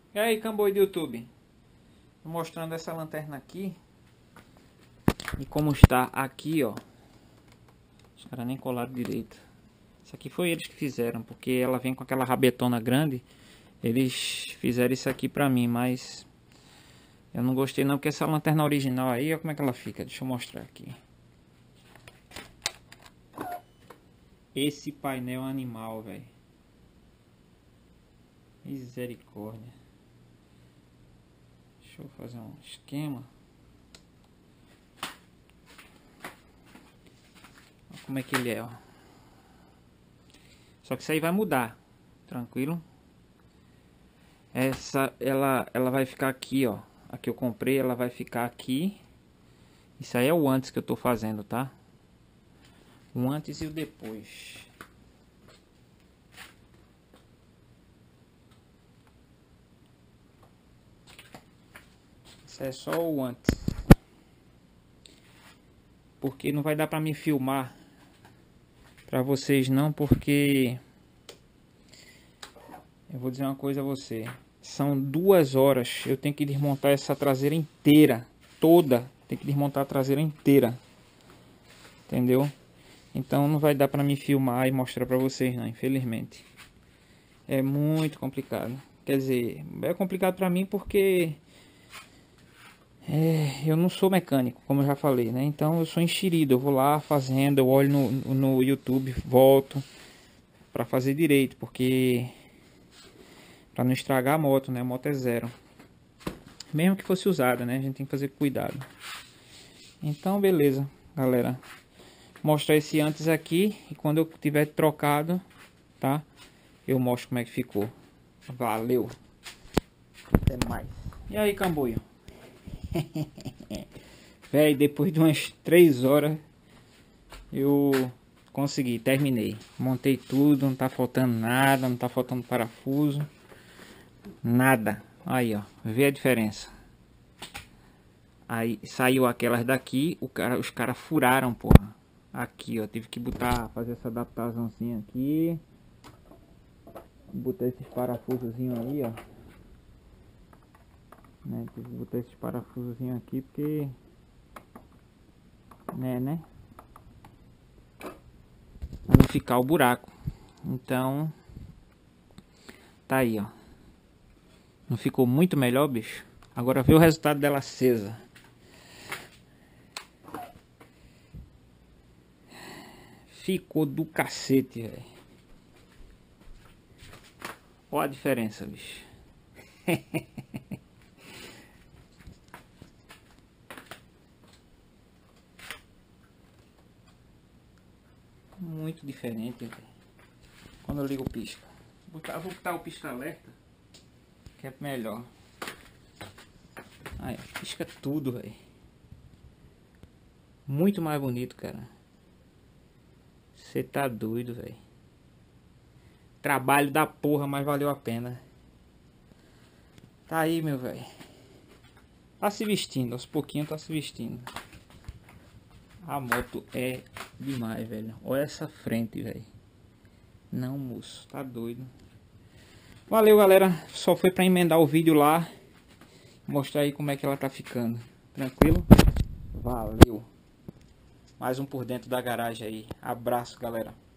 E aí, camboi do YouTube, tô mostrando essa lanterna aqui e como está aqui, ó. Os caras nem colaram direito. Isso aqui foi eles que fizeram, porque ela vem com aquela rabetona grande. Eles fizeram isso aqui pra mim, mas eu não gostei não, porque essa lanterna original aí, olha como é que ela fica. Deixa eu mostrar aqui. Esse painel animal, velho. Misericórdia. Deixa eu fazer um esquema. Olha como é que ele é, ó. Só que isso aí vai mudar, tranquilo? Ela vai ficar aqui, ó. A que eu comprei, ela vai ficar aqui. Isso aí é o antes que eu tô fazendo, tá? O antes e o depois. Isso é só o antes. Porque não vai dar pra me filmar pra vocês não, porque eu vou dizer uma coisa a você. São 2 horas. Eu tenho que desmontar essa traseira inteira. Toda. Tem que desmontar a traseira inteira. Entendeu? Então não vai dar pra me filmar e mostrar pra vocês não, infelizmente. É muito complicado. Quer dizer, é complicado pra mim porque eu não sou mecânico, como eu já falei, né? Então eu sou enxerido, eu vou lá fazendo, eu olho no YouTube, volto pra fazer direito, porque pra não estragar a moto, né? A moto é zero. Mesmo que fosse usada, né? A gente tem que fazer cuidado. Então beleza, galera. Mostrar esse antes aqui e quando eu tiver trocado, tá? Eu mostro como é que ficou. Valeu. Até mais. E aí, camboio? Véi, depois de umas 3 horas eu consegui, terminei. Montei tudo, não tá faltando nada, não tá faltando parafuso. Nada. Aí, ó, vê a diferença. Aí saiu aquelas daqui, os caras furaram, porra. Aqui, ó, tive que fazer essa adaptaçãozinha aqui. Botar esses parafusozinhos aí, ó. Né, tive que botar esses parafusozinhos aqui porque né? Pra não ficar o buraco. Então tá aí, ó. Não ficou muito melhor, bicho? Agora vê o resultado dela acesa. Ficou do cacete, velho. Olha a diferença, bicho. Muito diferente, véio. Quando eu ligo o pisca. Vou botar o pisca-alerta, que é melhor. Aí, pisca tudo, velho. Muito mais bonito, cara. Você tá doido, velho. Trabalho da porra, mas valeu a pena. Tá aí, meu velho. Tá se vestindo, aos pouquinhos tá se vestindo. A moto é demais, velho. Olha essa frente, velho. Não, moço, tá doido. Valeu, galera. Só foi pra emendar o vídeo lá. Mostrar aí como é que ela tá ficando. Tranquilo? Valeu. Mais um por dentro da garagem aí. Abraço, galera.